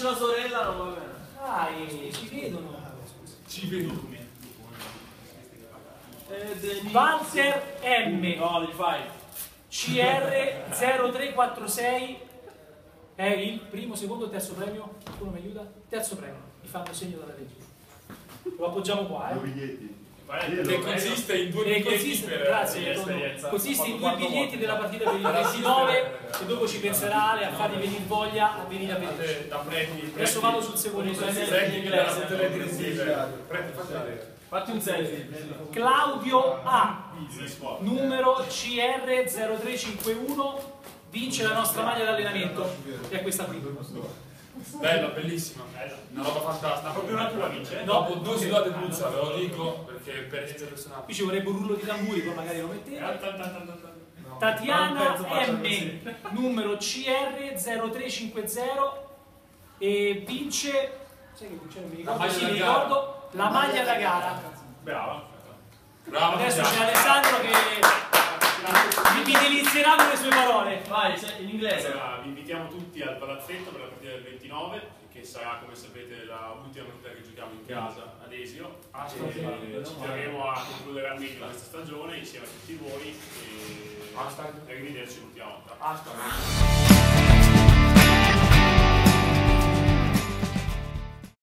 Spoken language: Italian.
conosce la sorella non va bene. Dai, ci vedono. Ci vedo. Walter M. No, li fai. CR 0346 è il primo, secondo, terzo premio. Qualcuno mi aiuta? Terzo premio. Mi fanno segno dalla regia. Lo appoggiamo qua, Due biglietti. Che consiste in due biglietti per grazie, consiste in 2 biglietti della partita per il 29 e dopo ci penserà Ale a fargli venire voglia a venire a vedere. Adesso vado sul secondo Fatti un selfie. Claudio A, numero CR 0351, vince la nostra maglia d'allenamento, che è questa qui. Bella, bellissima, una roba fantastica. Proprio una tua vince? Dopo 2 situate puzza, ve lo dico, perché per essere personale. Qui ci vorrebbe un rullo di tamburi, poi magari lo mettete. Tatiana M, numero CR 0350 e vince, sai che vince? Non mi ricordo, sì, mi ricordo, la maglia da gara. Brava. Bravo. Adesso c'è Alessandro che vi delizierà con le sue parole. Vai, in inglese. Allora, vi invitiamo tutti al palazzetto per la partita del 29, che sarà, come sapete, l'ultima partita che giochiamo in casa ad Esio. E ci terremo a concludere al meglio questa stagione insieme a tutti voi e arrivederci l'ultima volta.